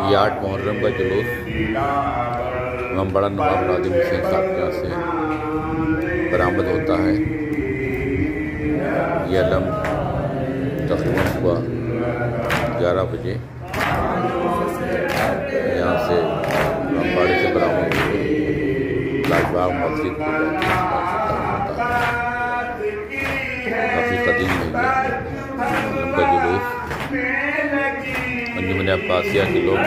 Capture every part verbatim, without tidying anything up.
ये आठ मुहर्रम का जुलूस इमाम बड़ा नवाब नादिम हुसैन साहब के यहाँ से बरामद होता है। ये अलम तकरीबन सुबह ग्यारह बजे यहाँ से इमामबाड़े से बरामद होकर लाजबाग मस्जिद को होता है। काफ़ी कदीम है उनका जुलूस। अंजुमन अब्बासिया के लोग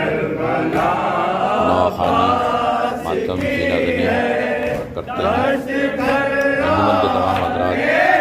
नवाखानी मातम सीनागनी करते हैं। अंजुमन के तमाम हज़रात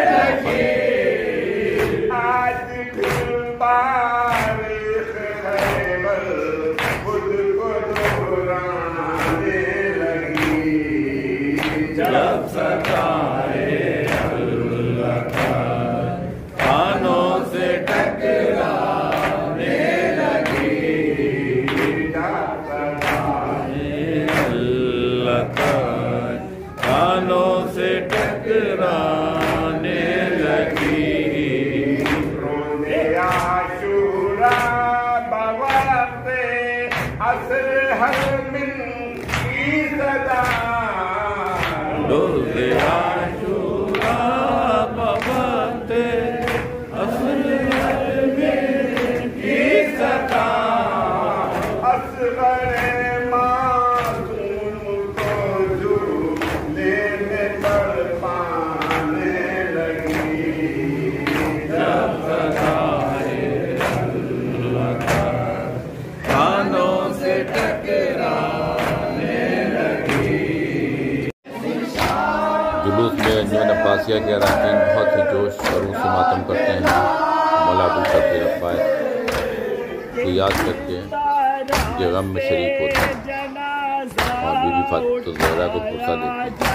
जुलूस में अंजुमन अब्बासिया के अरकान बहुत ही जोश शरूर से मातम करते हैं। मौला अबू बकर रफ़ात को याद करके ये गम में शरीक होते हैं और बीबी फातिमा ज़हरा को पुरसा देते हैं।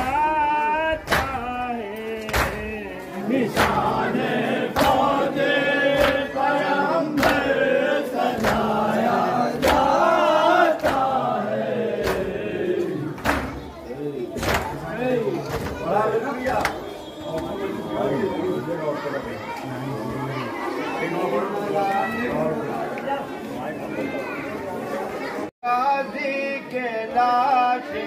गाज़ी के लाशे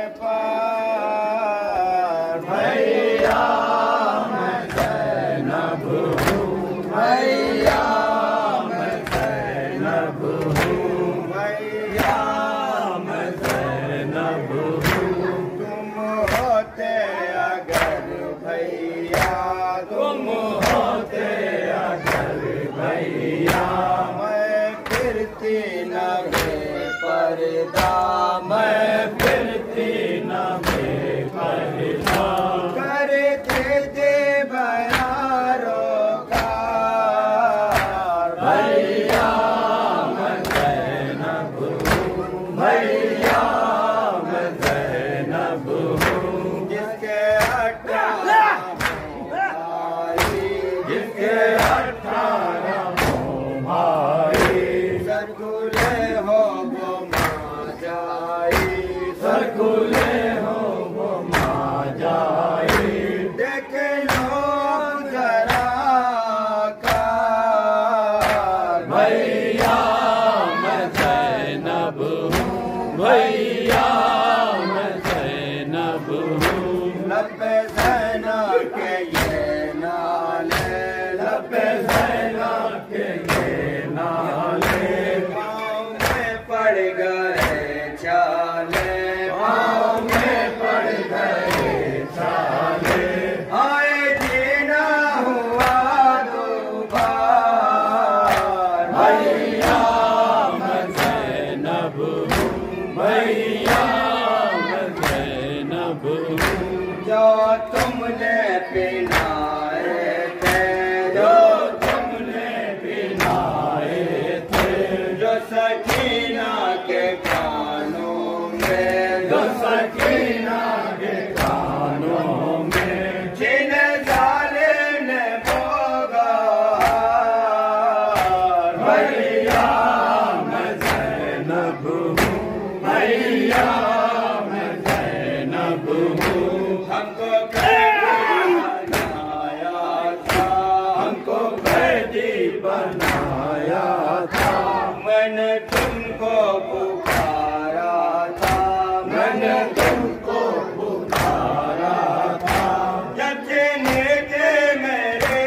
पर भैया मैं ज़ैनब हूँ, भैया मैं ज़ैनब हूँ, भैया मैं ज़ैनब हूँ। तुम होते अगर भैया, तुम होते अगर भैया, मैं फिरती न पर्दा, मैं फिरती न बेपर्दा, करते थे बयारों का भैया मैं ज़ैनब हूँ, भैया मैं ज़ैनब हूँ। जिसके अठारह भाई, जिसके अठारह भाई, सरकुले हो सरकुले हो वो माँ जाए। देख लो जरा कार भैया मैं ज़ैनब हूँ, भैया मैं ज़ैनब हूँ। लब्बे ज़ैनब के ये नाले, लब्बे ज़ैनब के ये नाले, पाँव में पड़ गए चाले, पाँव में पड़ गए चाले। आए जीना हुआ दो बार भैया मैं ज़ैनब हूँ, भैया मैं ज़ैनब हूँ। जो तुमने पिलाए थे, जो तुमने पिलाए थे, जो सकीना के कानों में, जो सकीना के कानों में, जिन जालिम ने भोगा भैया मैं ज़ैनब हूँ, भैया मैं ज़ैनब हूँ। हमको बनाया था, हमको कैदी बनाया था, मैंने तुमको पुकारा था, मैंने तुमको पुकारा था, जब चीने थे मेरे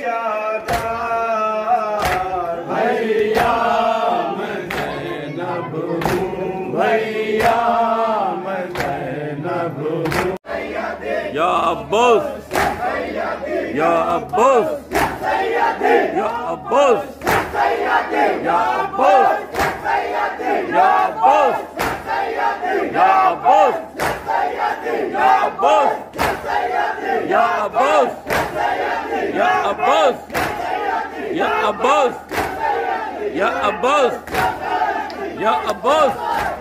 चादर। भैया मैं ज़ैनब हूँ, भैया मैं ज़ैनब हूँ। या अब्बास, या अब्बास, या अब्बास, या अब्बास, या अब्बास, या अब्बास, या अब्बास, या अब्बास, या अब्बास, या अब्बास, या अब्बास, या अब्बास।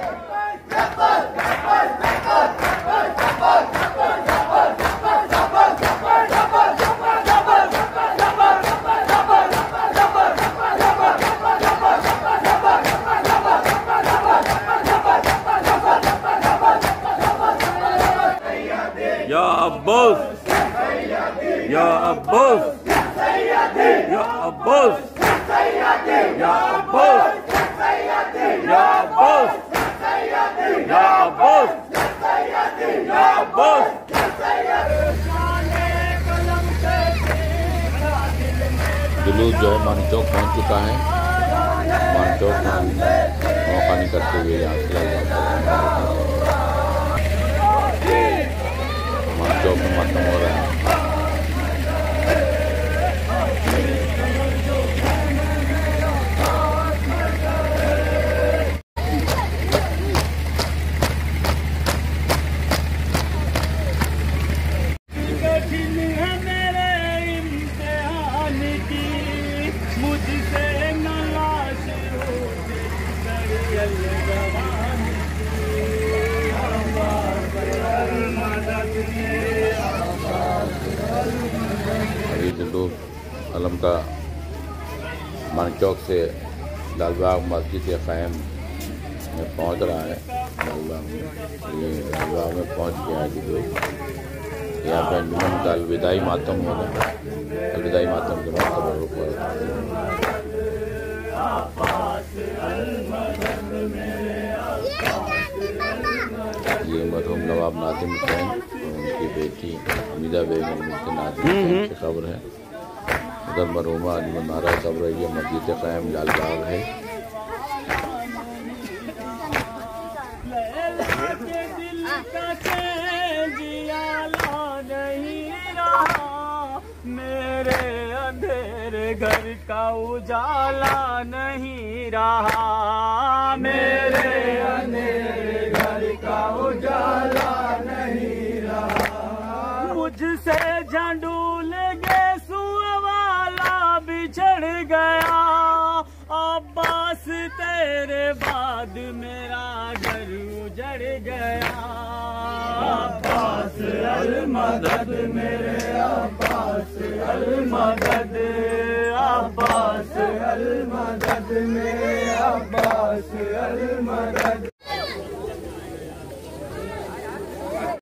या अब्बास, या अब्बास, या अब्बास, या अब्बास, या अब्बास, या अब्बास, या अब्बास। जुलूस जो है मानिकचौक पहुंच चुका है। मानिकचौक में मौका नहीं करते हुए यहाँ से मानिकचौक में मातम हो रहा है। अभी जुलूस अलम का मानिकचौक से लालबाग मस्जिद क़ायम में पहुंच रहा है। लालबाग में ये लालबाग में पहुंच गया है जुलूस। यहाँ पर अंजुमन का अलविदाई मातम हो रहा है। अलविदाई मातम के बाद खबर रुक रहा है। ये मरहूम नवाब नादिम हुसैन और उनकी बेटी हमीदा बेगम उनके नादिम हुसैन की खबर है। उधर मरहूमा अंजुमन नारा कब्र है। ये मस्जिद क़ायम लालबाग है। मेरे अंधेरे घर का उजाला नहीं रहा, मेरे अंधेरे घर का उजाला नहीं रहा। मुझसे झंडूल गेसुआ वाला बिछड़ गया, अब्बास तेरे बाद मेरा घर उजड़ गया। अब्बास अल मदद मेरे अब्बास अल मदद, अब्बास अल मदद मेरे अब्बास अल मदद।